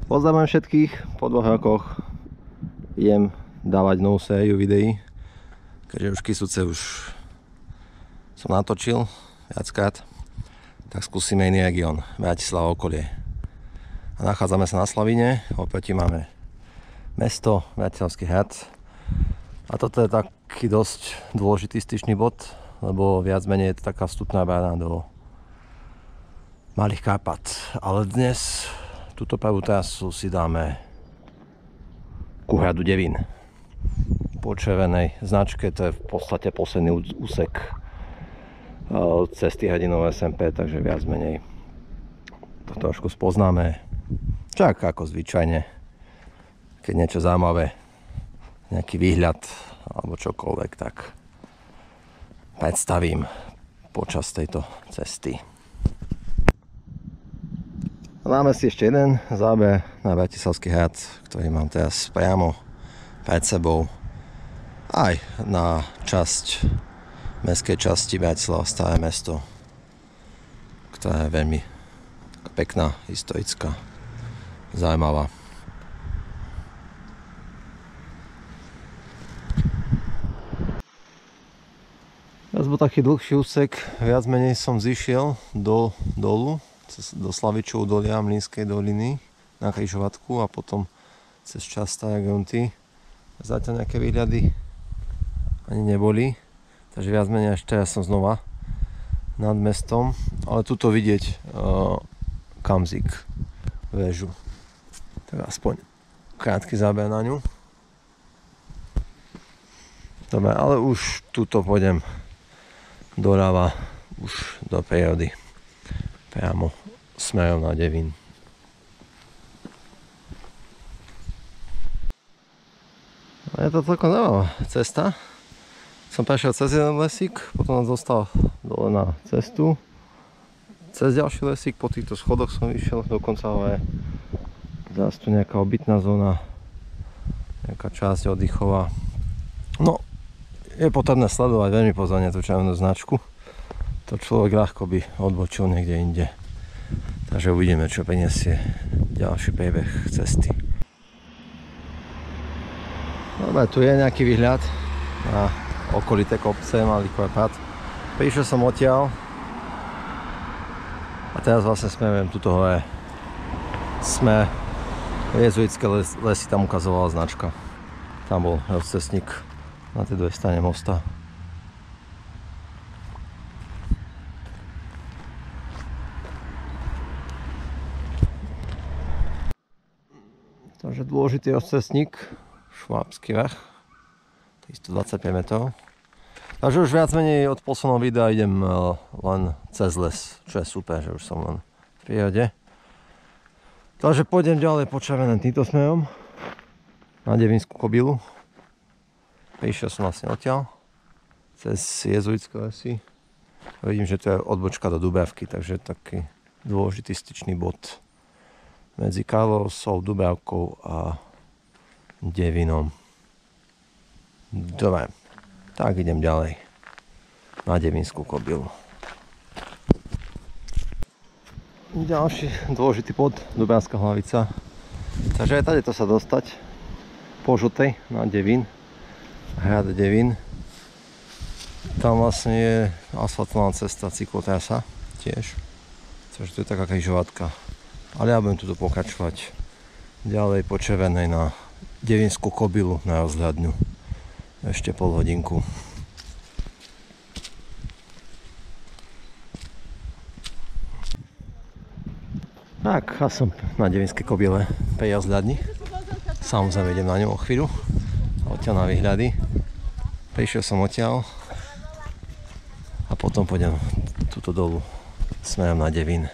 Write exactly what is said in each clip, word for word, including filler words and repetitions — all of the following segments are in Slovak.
Pozdravujem všetkých, po dvoch rokoch idem dávať novú sériu videí, keďže už Kysuce už som natočil viackrát, tak skúsime iný región, Bratislava okolie. A nachádzame sa na Slavíne, opäť máme mesto, Bratislavský hrad. A toto je taký dosť dôležitý styčný bod, lebo viac menej je to taká vstupná brána do Malých Karpat. Ale dnes túto prvú trasu si dáme ku hradu Devín. Po červenej značke, to je v podstate posledný úsek cesty hrdinov es em pé, takže viac menej to trošku spoznáme. Čak ako zvyčajne, keď niečo zaujímavé, nejaký výhľad alebo čokoľvek, tak predstavím počas tejto cesty. Máme si ešte jeden záber na Bratislavský hrad, ktorý mám teraz priamo pred sebou. Aj na časť mestskej časti Bratislava Staré mesto, ktorá je veľmi pekná, historická, zaujímavá. Teraz bol taký dlhší úsek, viac menej som zišiel do dolu, do Slavičov dolia Mlynskej doliny na križovatku a potom cez časť Staré grunty. Zatiaľ nejaké výhľady ani neboli, takže viac menej až teraz som znova nad mestom, ale tuto vidieť uh, Kamzik, väžu. Tak aspoň krátky záber na ňu. Dobre, ale už tuto pôjdem doľava, už do prírody. Priamo smerom na Devín. Je to celkom zaujímavá cesta. Som prešiel cez jeden lesík, potom nás dostal dole na cestu. Cez ďalší lesík, po týchto schodoch som vyšiel, dokonca ale zase tu nejaká obytná zóna, nejaká časť oddychová. No, je potrebné sledovať veľmi pozorne tú červenú značku. To človek ľahko by odbočil niekde inde. Takže uvidíme, čo prinesie ďalší priebeh cesty. Dobre, tu je nejaký výhľad na okolité kopce, Malý Karpat. Prišiel som odtiaľ a teraz vlastne smerujem tuto hore. Sme jezuitské les, lesy, tam ukazovala značka. Tam bol rozcestník na tej druhej strane mosta. Takže dôležitý rozcestník, Švábsky vrch, tristodvadsaťpäť metrov. Takže už viac menej od posledného videa idem len cez les, čo je super, že už som len v prírode. Takže pôjdem ďalej po červeném týmto smerom na Devinskú kobylu. Prišiel som vlastne odtiaľ, cez jezuitské lesy. Vidím, že to je odbočka do Dubravky, takže taký dôležitý styčný bod medzi Karlovsou, Dubravkou a Devinom. Dobre, tak idem ďalej na Devinskú kobylu. Ďalší dôležitý bod, Dubravská hlavica. Takže aj tady to sa dostať po žltej na Devín, hrad Devín. Tam vlastne je asfaltovaná cesta, cyklotrasa tiež. Takže to je taká križovatka. Ale ja budem tuto pokračovať ďalej po červenej na Devinskú kobylu na rozhľadňu. Ešte pol hodinku. Tak, ja som na Devinskej kobyle pri rozhľadni. Samozrejme idem na ňu o chvíľu. Odtiaľ na výhľady. Prišiel som odtiaľ a potom pôjdem tuto dolu smerom na Devín.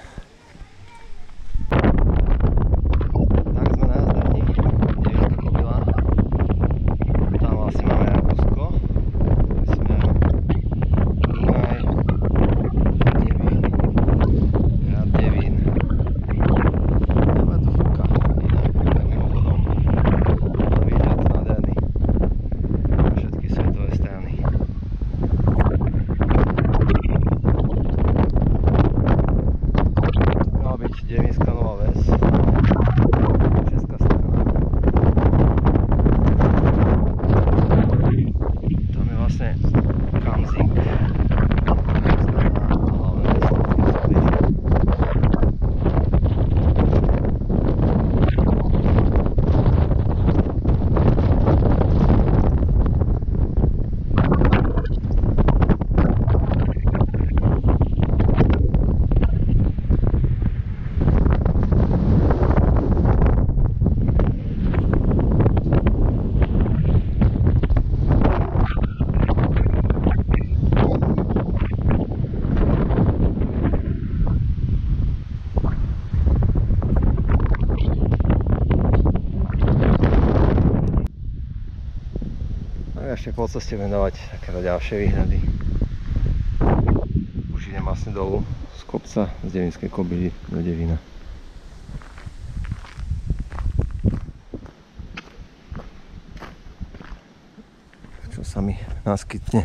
ešte po ceste budem dávať takéto ďalšie výhľady. Už idem vlastne dolu z kopca z Devinskej Kobily do Devína. Čo sa mi naskytne.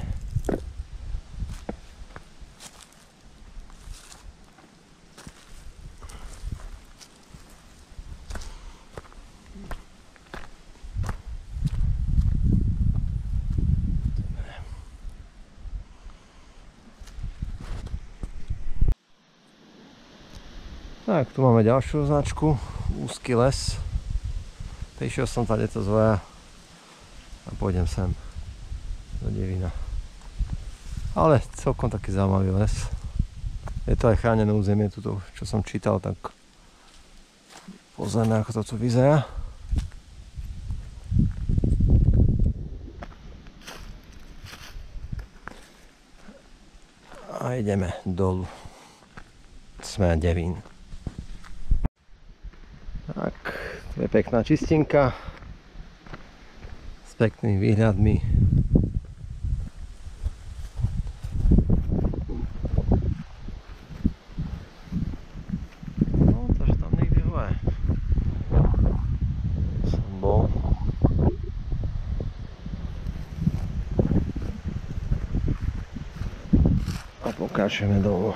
Tak, tu máme ďalšiu značku, úzky les. Prišiel som tady to zvoja a pôjdem sem do Devína. Ale celkom taký zaujímavý les. Je to aj chránené územie, tuto, čo som čítal, tak pozrieme, ako to tu vyzerá. A ideme dolu. Sme na Devín. Tak, to je pekná čistinka s peknými výhľadmi. No, takže tam niekde hore som bol. A pokračujeme dolu.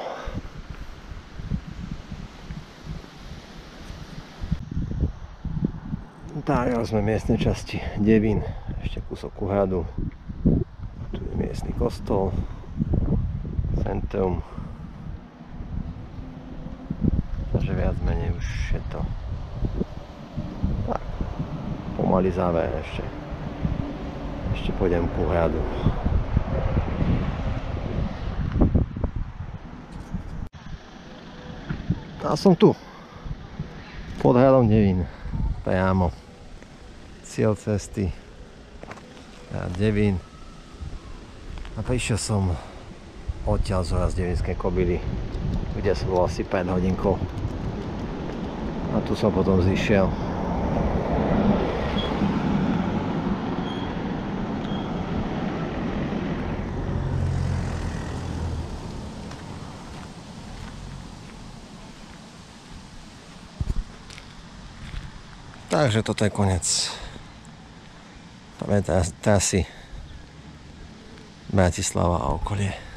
Tak, sme v miestnej časti Devín, ešte kúsok ku hradu. Tu je miestny kostol, centrum. Takže viac menej už je to tak, pomaly záver ešte. Ešte pôjdem ku hradu. A som tu, pod hradom Devín, priamo. Cieľ cesty Devín a prišiel som odtiaľ zhora z Devínskej Kobily, kde som bol asi päť hodinkov a tu som potom zišiel. Takže toto je koniec pamätá trasy Bratislava a okolie.